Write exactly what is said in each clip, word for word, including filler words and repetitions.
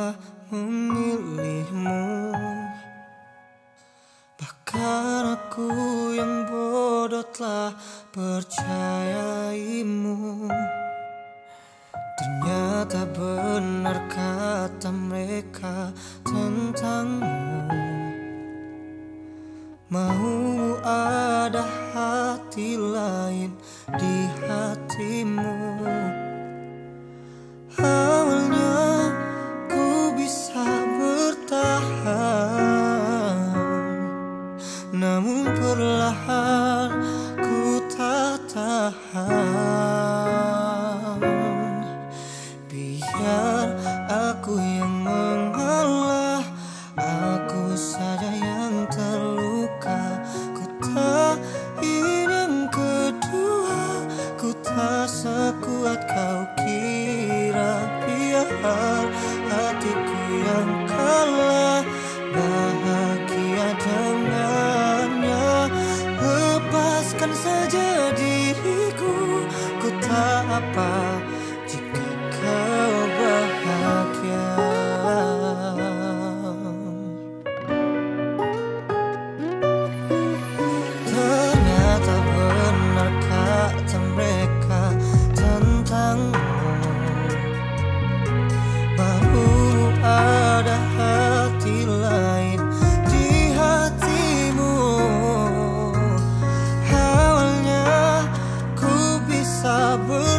telah memilihmu. Bahkan aku yang bodoh telah percayaimu. Ternyata benar kata mereka tentangmu. Mau ada hati lain di hatimu. Awalnya ku bisa bertahan, namun perlahan ku tak tahan. Biar aku yang mengalah, aku saja yang terluka. Ku tak ingin yang kedua, ku tak sekuat kau kira. Biar hatiku yang kalah, bahagia dengannya. Lepaskan saja diriku, ku tak apa jika kau bahagia. Ternyata benar kata mereka tentangmu. Baru ada hati lain di hatimu. Awalnya ku bisa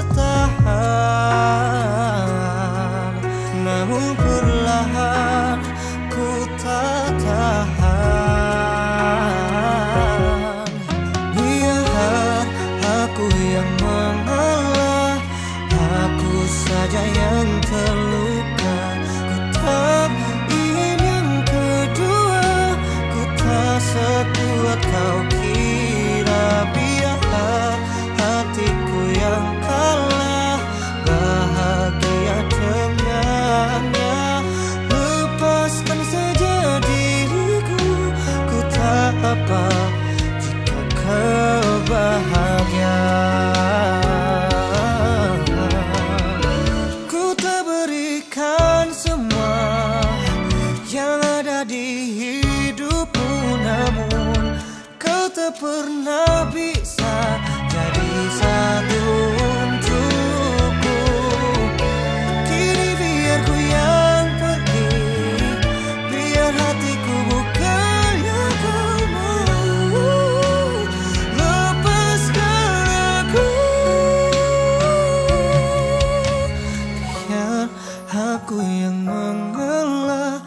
bertahan, namun perlahan ku tak tahan. Biar aku yang mengalah, aku saja yang terluka. Ku tak ingin yang kedua, ku tak sekuat kau kira. Biar hatiku yang kalah, bahagia dengannya. Lepaskan saja diriku, ku tak apa jika kau bahagia. Ku tak berikan semua yang ada di hidupmu, namun kau tak pernah bisa jadi satu untukku. Kini biar ku yang pergi, biar hatiku bukan yang kau mau. Lepaskan aku, biar aku yang mengalah,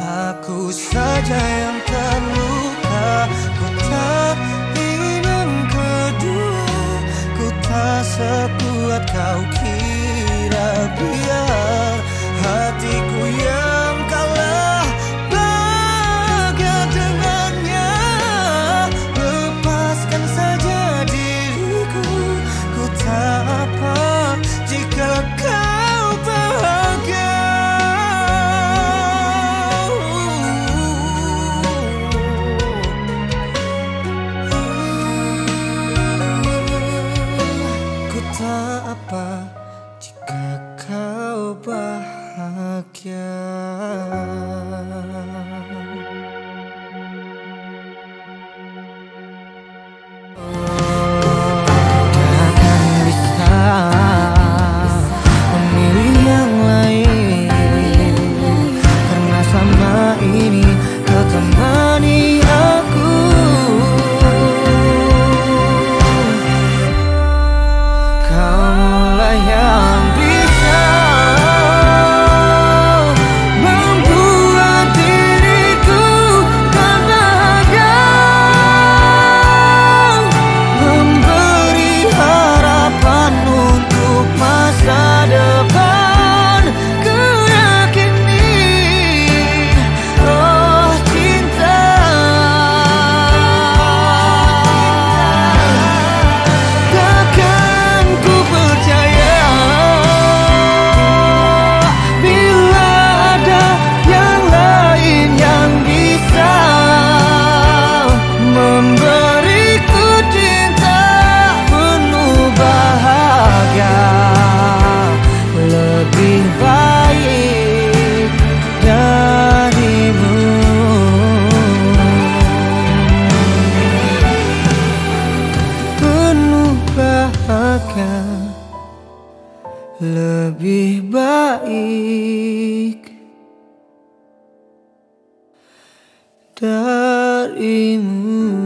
aku saja yang terluka. Ku tak ingin yang bahagia lebih baik darimu.